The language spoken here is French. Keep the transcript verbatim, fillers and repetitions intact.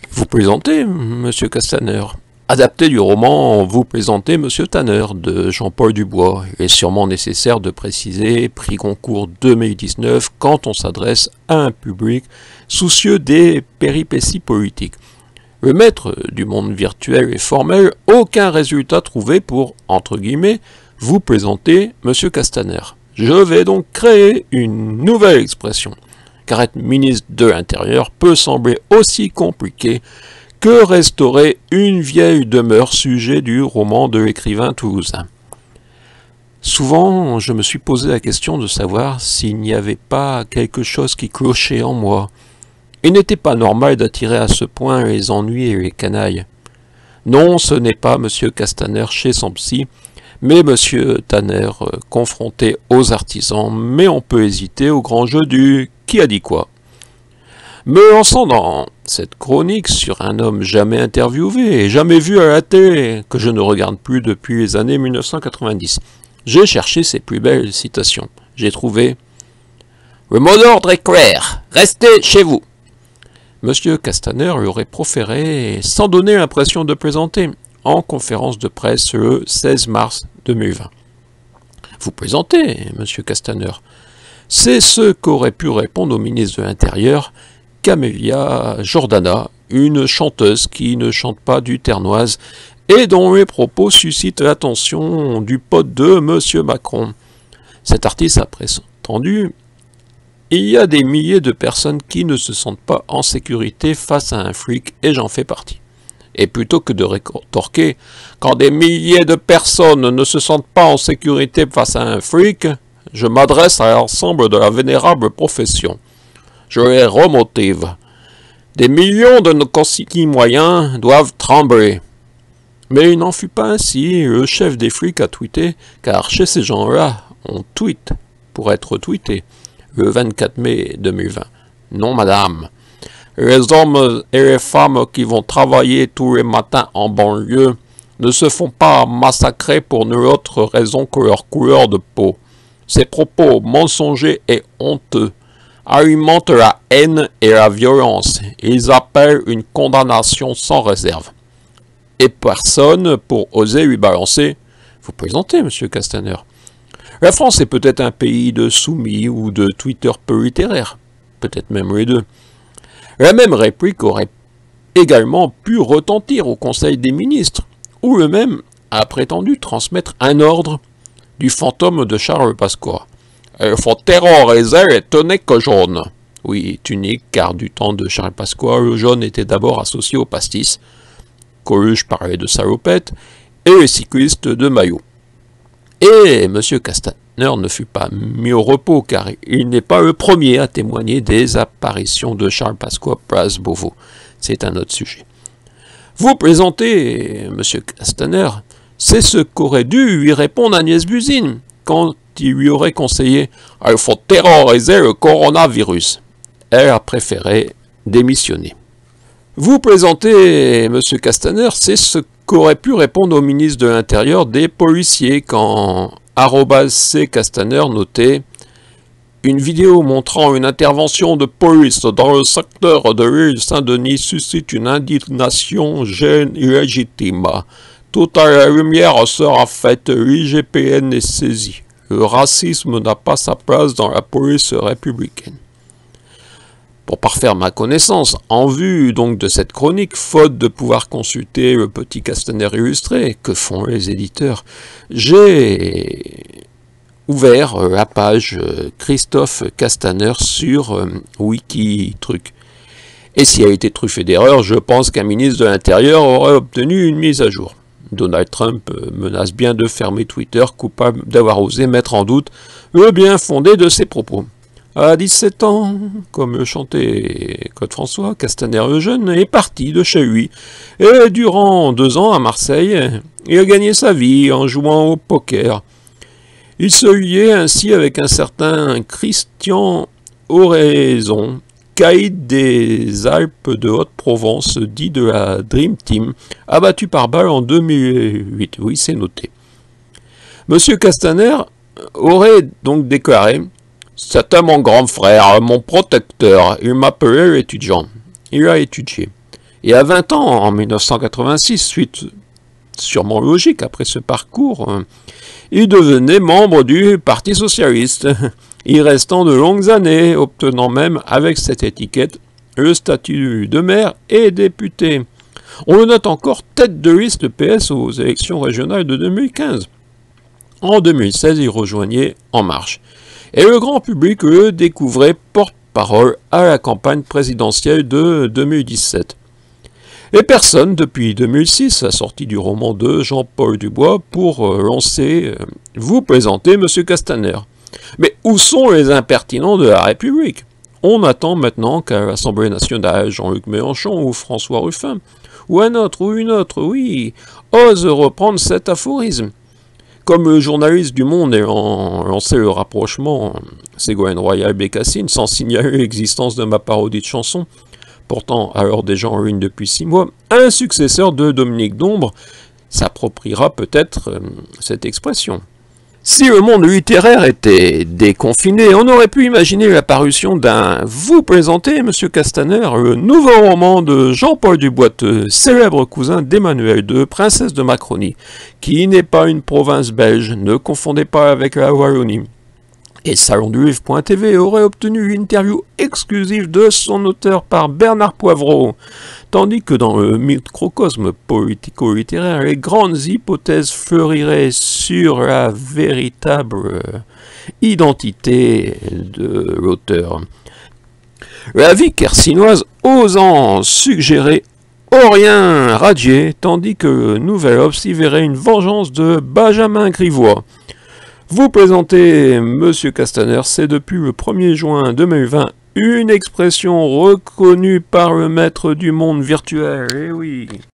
Vous présentez, Monsieur Castaner. Adapté du roman Vous présentez Monsieur Tanner de Jean-Paul Dubois. Il est sûrement nécessaire de préciser prix Goncourt deux mille dix-neuf quand on s'adresse à un public soucieux des péripéties politiques. Le maître du monde virtuel et formel, aucun résultat trouvé pour, entre guillemets, vous présenter Monsieur Castaner. Je vais donc créer une nouvelle expression, car être ministre de l'Intérieur peut sembler aussi compliqué que restaurer une vieille demeure sujet du roman de l'écrivain toulousain. Souvent, je me suis posé la question de savoir s'il n'y avait pas quelque chose qui clochait en moi. Il n'était pas normal d'attirer à ce point les ennuis et les canailles. Non, ce n'est pas Monsieur Castaner chez son psy, mais Monsieur Tanner euh, confronté aux artisans, mais on peut hésiter au grand jeu du « qui a dit quoi ?» Me lançant dans cette chronique sur un homme jamais interviewé et jamais vu à la télé, que je ne regarde plus depuis les années mille neuf cent quatre-vingt-dix, j'ai cherché ses plus belles citations. J'ai trouvé « Le mot d'ordre est clair, restez chez vous !» Monsieur Castaner l'aurait proféré sans donner l'impression de plaisanter en conférence de presse le seize mars deux mille vingt. Vous plaisantez, Monsieur Castaner. C'est ce qu'aurait pu répondre au ministre de l'Intérieur, Camélia Jordana, une chanteuse qui ne chante pas du ternoise et dont les propos suscitent l'attention du pote de Monsieur Macron. Cet artiste a prétendu « Il y a des milliers de personnes qui ne se sentent pas en sécurité face à un flic et j'en fais partie. » Et plutôt que de rétorquer « Quand des milliers de personnes ne se sentent pas en sécurité face à un flic, je m'adresse à l'ensemble de la vénérable profession. Je les remotive. Des millions de nos concitoyens doivent trembler. » Mais il n'en fut pas ainsi. Le chef des flics a tweeté, car chez ces gens-là, on tweet pour être tweeté, le vingt-quatre mai deux mille vingt. Non, madame. Les hommes et les femmes qui vont travailler tous les matins en banlieue ne se font pas massacrer pour nulle autre raison que leur couleur de peau. Ces propos mensongers et honteux alimentent la haine et la violence. Ils appellent une condamnation sans réserve. Et personne pour oser lui balancer « Vous plaisantez, Monsieur Castaner. La France est peut-être un pays de soumis ou de Twitter peu littéraire, peut-être même les deux. » La même réplique aurait également pu retentir au Conseil des ministres, où le même a prétendu transmettre un ordre du fantôme de Charles Pasqua. Il faut terroriser les tuniques jaunes. Oui, tunique, car du temps de Charles Pasqua, le jaune était d'abord associé au pastis. Coluche parlait de salopette, et les cyclistes de maillot. Et M. Castaner ne fut pas mis au repos, car il n'est pas le premier à témoigner des apparitions de Charles Pasqua place Beauvau. C'est un autre sujet. Vous plaisantez, M. Castaner, c'est ce qu'aurait dû lui répondre Agnès Buzyn, quand il lui aurait conseillé « Il faut terroriser le coronavirus ». Elle a préféré démissionner. Vous plaisantez, M. Castaner, c'est ce qu'aurait pu répondre au ministre de l'Intérieur des policiers quand arobase C Castaner notait une vidéo montrant une intervention de police dans le secteur de l'île Saint-Denis suscite une indignation gêne illégitime. Tout à la lumière sera faite, l'I G P N est saisi. Le racisme n'a pas sa place dans la police républicaine. Pour parfaire ma connaissance, en vue donc de cette chronique, faute de pouvoir consulter le petit Castaner illustré, que font les éditeurs, j'ai ouvert la page Christophe Castaner sur euh, Wikitruc. Et si elle était truffée d'erreurs, je pense qu'un ministre de l'Intérieur aurait obtenu une mise à jour. Donald Trump menace bien de fermer Twitter, coupable d'avoir osé mettre en doute le bien fondé de ses propos. À dix-sept ans, comme le chantait Claude François, Castaner le jeune est parti de chez lui. Et durant deux ans à Marseille, il a gagné sa vie en jouant au poker. Il se liait ainsi avec un certain Christian Oraison, caïd des Alpes de Haute-Provence, dit de la Dream Team, abattu par balle en deux mille huit. Oui, c'est noté. Monsieur Castaner aurait donc déclaré « C'était mon grand frère, mon protecteur, il m'appelait l'étudiant. » Il a étudié. Et à vingt ans, en mille neuf cent quatre-vingt-six, suite sûrement logique après ce parcours, il devenait membre du Parti socialiste, y restant de longues années, obtenant même avec cette étiquette le statut de maire et député. On le note encore tête de liste P S aux élections régionales de deux mille quinze. En deux mille seize, il rejoignait En Marche. Et le grand public le découvrait porte-parole à la campagne présidentielle de deux mille dix-sept. Et personne, depuis deux mille six, la sortie du roman de Jean-Paul Dubois, pour euh, lancer euh, « Vous présenter M. Castaner ». Mais où sont les impertinents de la République? On attend maintenant qu'à l'Assemblée nationale, Jean-Luc Mélenchon ou François Ruffin, ou un autre ou une autre, oui, ose reprendre cet aphorisme. Comme le journaliste du Monde ayant lancé le rapprochement Ségolène Royal-Bécassine sans signaler l'existence de ma parodie de chanson, pourtant alors déjà en ligne depuis six mois, un successeur de Dominique Dombre s'appropriera peut-être euh, cette expression. Si le monde littéraire était déconfiné, on aurait pu imaginer la parution d'un « Vous présentez, M. Castaner, le nouveau roman de Jean-Paul Duboiteux, célèbre cousin d'Emmanuel deux, princesse de Macronie, qui n'est pas une province belge, ne confondez pas avec la Wallonie. » Et Salon du Livre point T V aurait obtenu une interview exclusive de son auteur par Bernard Poivreau, tandis que dans le microcosme politico-littéraire, les grandes hypothèses fleuriraient sur la véritable identité de l'auteur. La vie kersinoise osant suggérer Aurien Radier, tandis que le Nouvel Obs y verrait une vengeance de Benjamin Grivois. Vous présentez M. Castaner, c'est depuis le premier juin deux mille vingt une expression reconnue par le maître du monde virtuel, eh oui.